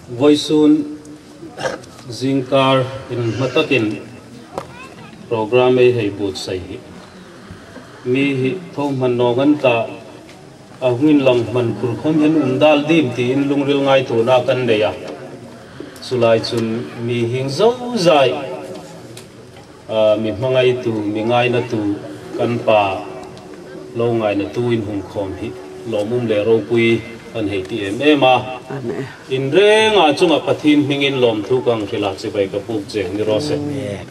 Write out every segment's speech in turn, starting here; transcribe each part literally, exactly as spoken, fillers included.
voisun zingkar in matakin program ei hei but sai hi mi hi thom man no gan ta a huin lang man khur khom hen undal dim ti in lungril ngai tu na kan de ya sulai chun mi hing zo zai a mi mangai tu mi ngai na tu kan pa lo ngai na tu in hung khom hi lo mum le ro pui an hei ti em em a in re nga chunga pathin mingin lom thu kang rila che bai ka puk je ni ro se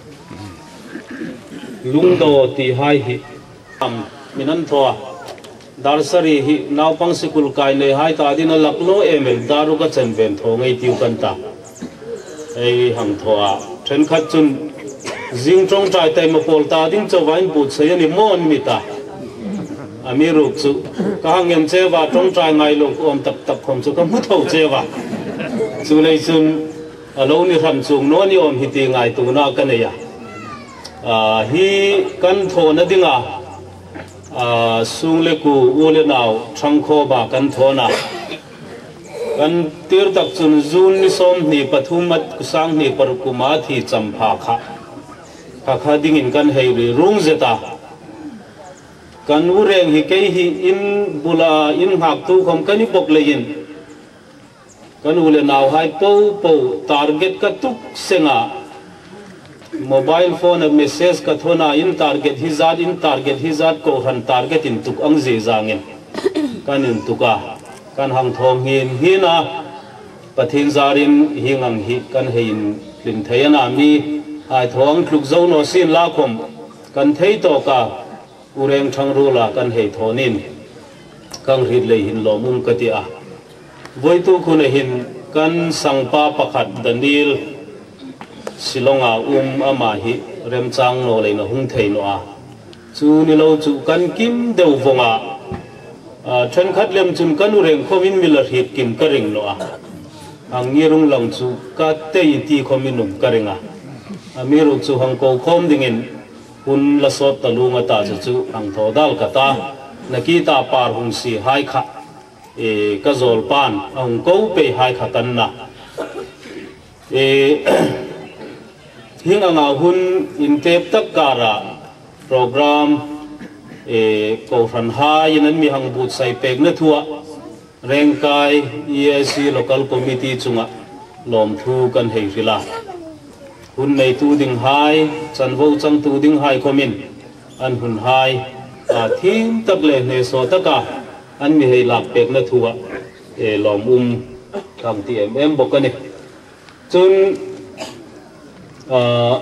lung do ti hai hi am minan thoa darsari hi naw pang sikul kai nei hai ta din lak lo emel daru ka chen ven tho ngei tiu kan ta ei hang thoa then khat chun jing trong trai tai ma pol ta ding chawain put se ani mon mi ta ami ruk chu ka hangem che wa trong trai ngai lo om tak tak khom chu ka mu tho che wa chu lei chun alo ni ram chung no ni om hi ti ngai tu na ka ne ya a hi kan tho na dinga a sung le ku u le naw thang kho ba kan tho na kan tir tak chun zun ni som ni pathum mat kusang ni par kuma thi champha kha kha kha ding in kan hei ri rung zeta kan u reng hi ke hi in bula in hak tu khom kan ni bok le yin kan u le naw hai po po target ka tuk senga mobile phone a message ka thona in target hizat in target hizat ko han target in tuk ang je zangin kan in tuka kan hang thom hin hina pathin zarin hingang hi kan hein lim thayana mi ai thong kluk zo no sin la khom kan thei to ka ureng thang ru la kan hei thonin kang rit le hin lo mum ka ti a voi tu khune hin kan sangpa pakhat danil silonga um ama hi rem chang no le na hung thei no a chu ni lo chu kan kim deu vonga a then khat lem chun kan ureng khomin mila hit kim ka ring no a ang ngirung lang chu ka te ti khominum ka ringa amiru chu hang ko khom dingin hun la sot talunga ta chu ang thodal ka ta nakita par hung si hai kha e ka zol pan ang ko pe hai kha kan na e hing anga hun in tep tak kara program e ko ran hai nan mi hang but sai pek na thua rengkai E I C local committee chunga lom thu kan hei rila hun nei tu ding hai chan vo chang tu ding hai komin an hun hai a thim tak le ne so taka an mi hei lak pek na thua e lom um kam ti em em bokani chun a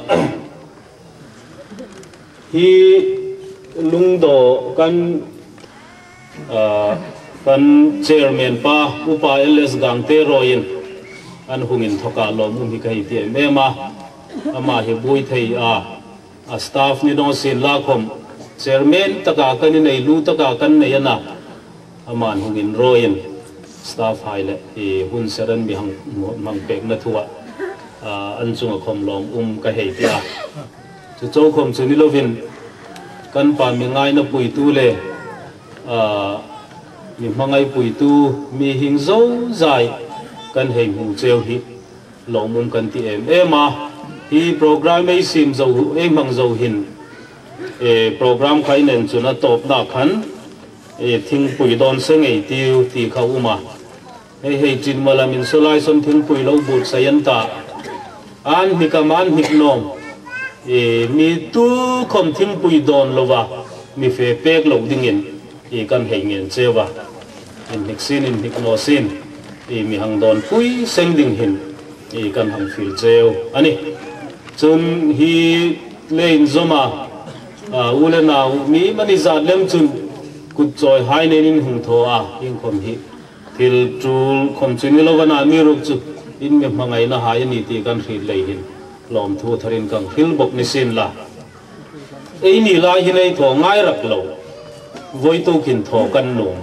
hi lungdo kan a kan chairman pa upa ls gangte roin an hungin thoka lom um hi kai ti em em a ama hi bui thei a a staff ni no sin la khom chairman taka kan nei lu taka kan nei na aman hungin roin staff haile e hun seran bi hang mang pek na thuwa an chunga khom lom um ka hei tia chu chou khom chu ni lovin kan pa mi ngai na pui tu le a mi mangai pui tu mi hing zo zai kan hei mu cheu hi lom um kan ti em em a hi program ei sim zo ei mang zo hin e program khai nen chuna top na khan e thing pui don seng ei tiu ti kha uma ei hei chin malamin solai son thing pui lo but sayan ta an mi kaman hiknom e mi tu khom thing pui don lova mi fe pek lo dingin e kan hei ngen chewa in hiksin in hiknosin e mi hang don pui seng ding hin e kan hang fil cheu ani chun hi lein zoma a ule naw mi mani zat lem chun kut choi hai ne nin hung tho a ing khom hi thil tul khom chun ni lovana mi ruk chu in me mangai na hai ni ti kan ri lei hin lom thu tharin kang hil bok ni sin la ei ni la hi nei tho ngai rak lo voi tu kin tho kan no ma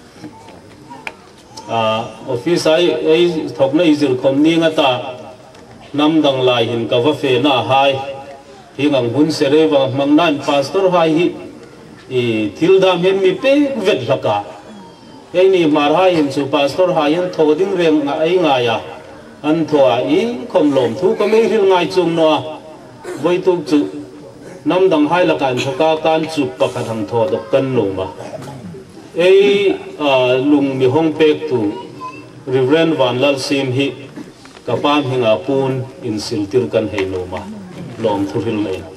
a office ai ei thok na izil khom ni nga ta nam dang lai hin ka va fe na hai hi ngang hun sere wa mangnan pastor hai hi e thil dam hen mi pe vet laka ei ni mar hai hin chu pastor hai hin thoding reng nga ai nga ya อันถั่วอีคมลมทุกก็ไม่ริ้วง่ายจุงนัวไว้ทุกจุน้ำดังให้ละกันทุกการจุบประคันถั่วดอกกันลงมาเอ้ลุงมีห้องเป็กตูริเวนวันลัลซิมฮิกับป้ามหิงอาปูนอินสิลติรกันให้ลงมาลมทุริลเลย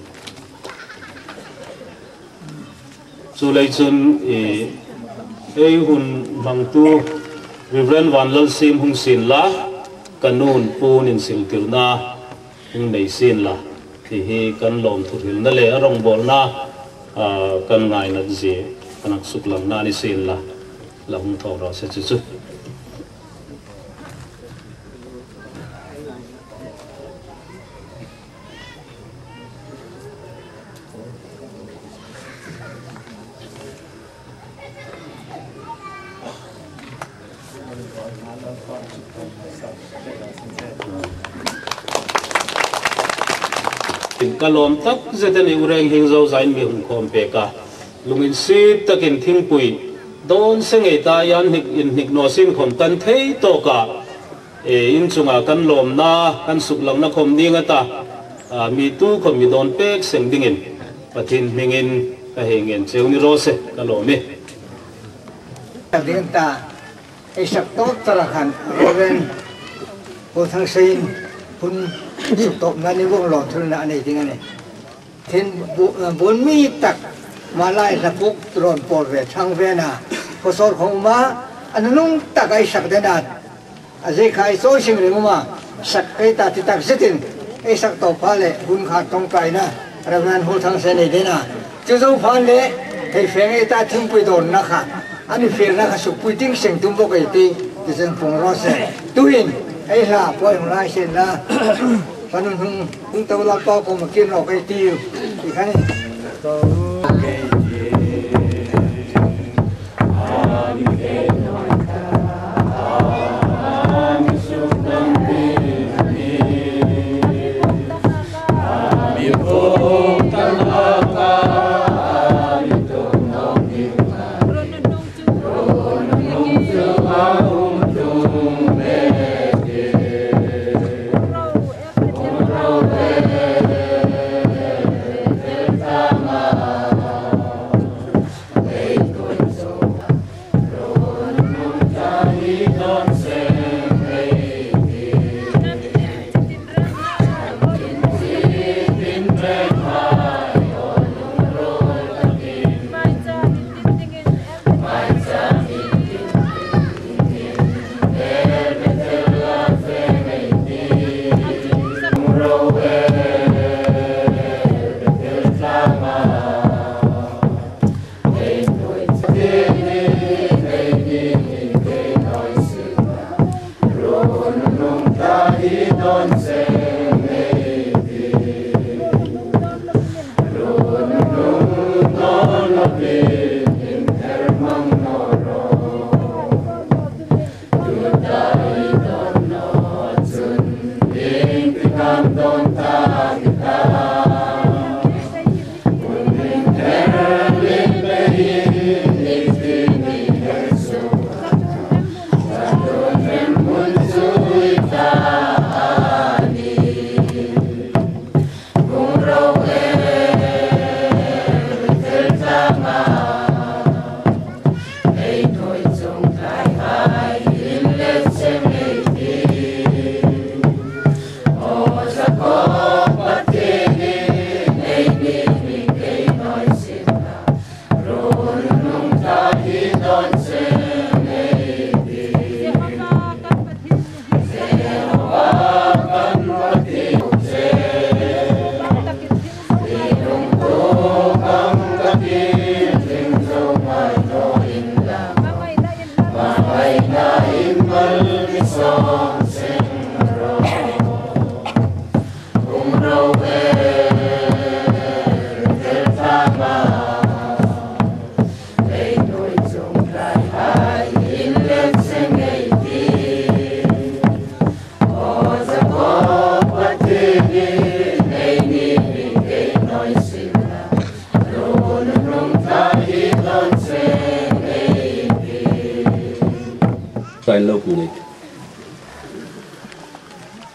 สุเลยจนเอ้หุ่นบางตัวริเวนวันลัลซิมหงสินละกันนูนปูนินสิลติรนาหงในสินละที่ให้กันลมทุริลนั่นเลยอารมณ์บอลนากันง่ายนัดเจกันสุกลังนานิสินละละหงทอเราเสียจุดกะลมตักเจตันอุเรงหิงโจใจมีหุ่นคอมเปกาลุงอินซีตะกินทิ้งปุยโดนเสงไอตายันหิกอินหิกโนสินคนกันเทยโตกาเออินจุงอากันลมนากันสุกลังนักคมนี้งตามีตู้คนมีโดนเป็กเสียงดิ่งอินปะทินมิงอินกะเฮงอินเจ้านิโรเซกะลมนี่ดิ่งตาไอสักโต๊ะตระขันโรเวนโพทังซีนคุณสุดตบนั่นนี่วงหลอดทุนนะนี่จริงอันนี้เห็นบุญมีตักมาไล่สะพุกตรอนปอดเวช่างเวน่ะพอสอนของมาอันนู้นตักไอสักเดนัดอาเจใครโซชิงเรื่องมาสักไอตาติตักเสตินไอสักตบพาเลยบุญขาดตรงไกลนะเราเงินหัวทางเสน่ห์เดน่ะจะต้องพาเลยให้เฟียงไอตาทิ้งไปโดนนะคะอันนี้เฟียงนะคะสุกปุยทิ้งเสียงตุ้มบกไอตีจะเป็นฟงรอเสตุยนไอ้ล่ะพอยของลายเส้นละตอนนั้นหึงหึงตัวละก็คงมากินเราไปตีอีกครั้ง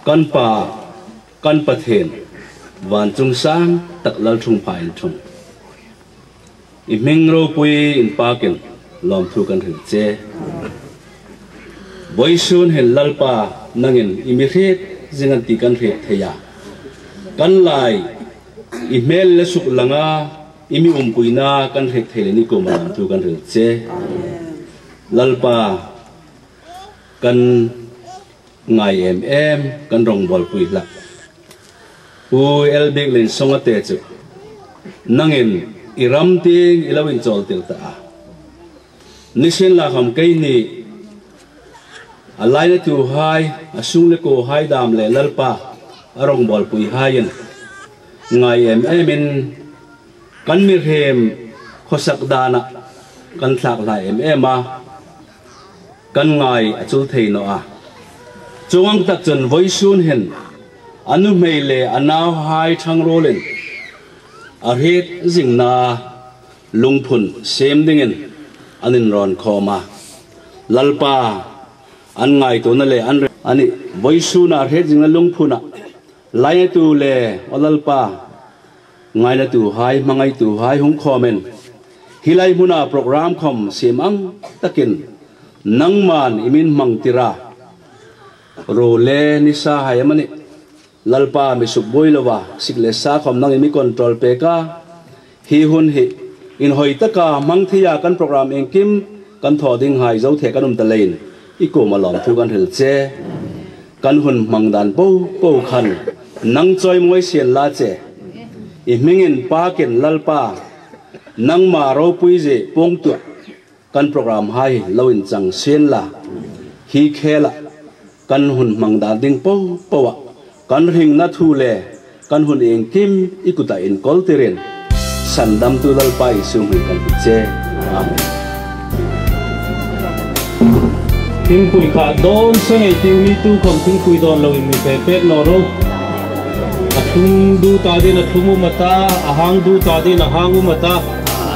กันป่ากันประเทศวันจงสร้างตักลลทุ่งพายทุ่งอิมิงโรปุยอินปากินลอมทุกันถึงเจบอยซูนเห็นลลป่านั่งอินอิมิเรตจิงันติกันเรตเทียกันไลอิเมลเลสุกลังอาอิมิอุมปุยนากันเรตเทเลนิโกมาลอมทุกันถึงเจลลป่ากันไงเอ็มเอ็มกันรองบอลปุยละปุยเอลเบกเลนสงเตจุนั่งอินอิรัมติงอิลาวินจอลติลตานิสินลาคำเกยนีอะไรนั่นตัวไฮอาสุงเลโกไฮดามเลลลปะอารมณ์บอลปุยไฮยันไงเอ็มเอ็มกันมีเฮมขสักดานะกันสักลายเอ็มเอ็มมากันไงจุลเทนอ่ะจวงตักจนไว้ซูนเห็นอนุเมเลอนนาวไฮทั้งโรเลนอาเหตุจิงนาลุงพุนเซมดิ่งอันนินรอนคอมาลลปาอันไงตัวนั่นเลยอันอันนี้ไว้ซูนอาเหตุจิงนาลุงพุนะไล่ตัวเล่อลลปาไงละตัวไฮมังไงตัวไฮหงคอมเมนฮิไลมุนาโปรแกรมคอมเซมังตะกินนังมันอิมินมังติราโรเลนิสาไฮมันนี่ลลปามิสุบอยลวะสิกเลสาคอมนังอิมิคอนโทรลเปกาฮีฮุนฮีอินหอยตะกามังที่ยากันโปรแกรมเองกิมกันทอดิ้งไฮเจ้าเทกันอุมตะเลนอีโกมาหลอมทุกันเฮลเจกันหุ่นมังดันปูปูขันนังจอยมวยเสียนลาเจอิมิงินปาเก็นลลปานังมาโรปุยเจปงตัวกันโปรแกรมไฮลวินจังเสียนลาฮีเคละกันหุ่นมังดันดิ้งปูปูวะกันหิงนัทูเลกันหุ่นเองกิมอีกุตาอินกอลเตเรนสันดำตุลลไปสุ่มกันพิเจอาเมนทิ้งคุยขาดโดนเสงติวมีตู้ของทิ้งคุยโดนเราอิมีเปเปนอรุอาทุ่งดูตาดีนะทุ่งอุมตาอาหางดูตาดีนะหางอุมตา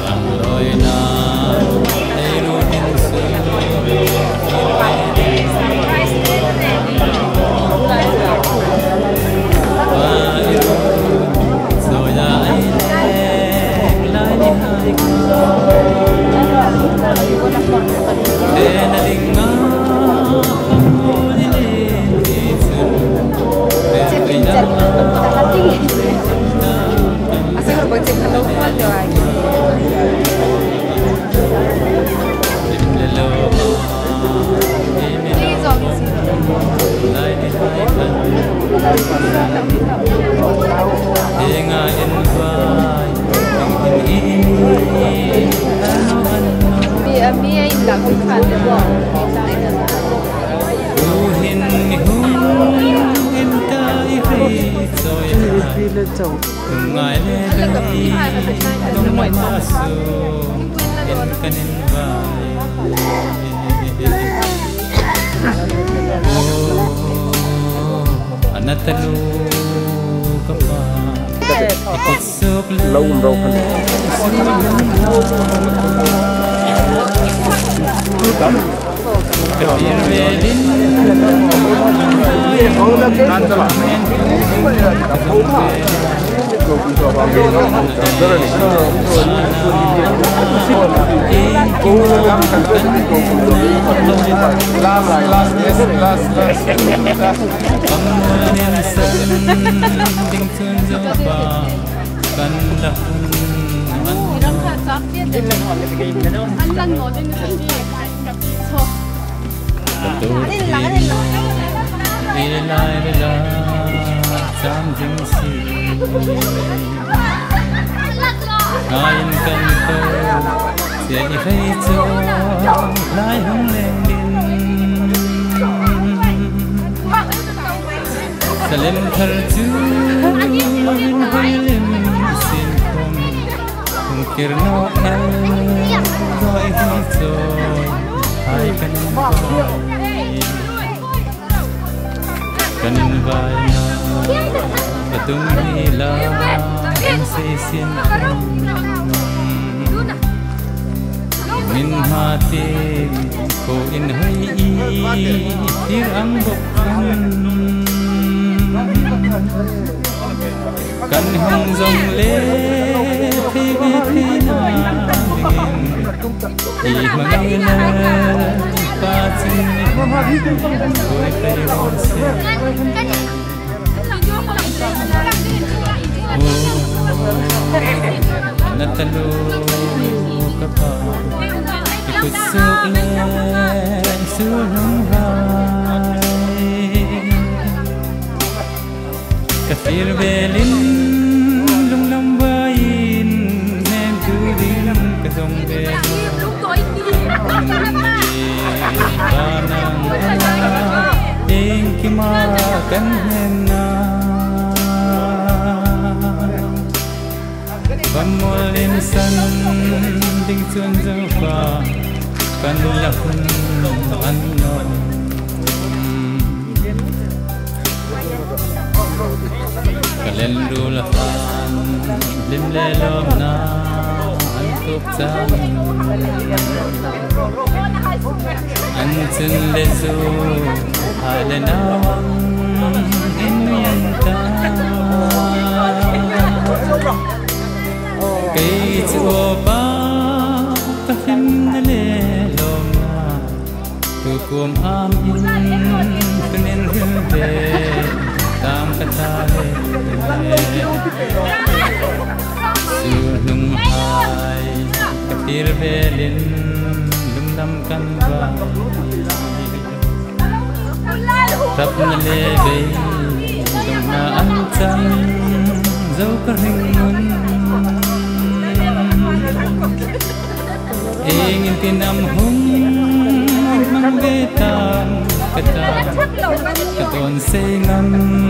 lâu lâu hơn anh lăn ngồi trên cái gì Ngayon kanto siya ifeito lai hong leng din Salim kartu in hoilim sin kom kung kirno el doi hito ay kanin vai kanin vai na patung hila ang sisin min hati ko in hai i tir ang bokkan căn hồng rồng lê thì thì na thì mà nghe là ba chân tôi phải ôn sẽ natalu kapal ikut sulen sulung hai kafir belin lung lam bain nem tudin kasong belin kanang ingkimakan henna Pamol insan ding chuan zafa kan lakun anno kalen dul han lim le lom na an tuk chan an chun le zu hale na in yan ta cây chùa ba ta phim na lê lom na tu cuom am in tu nên hương về tam ca ta lê su nung hai ta tir về lên lung đâm căn vai thắp na lê về dòng na ăn chay dấu cả hình mun ingin tinam hung manggetam ketam keton sengan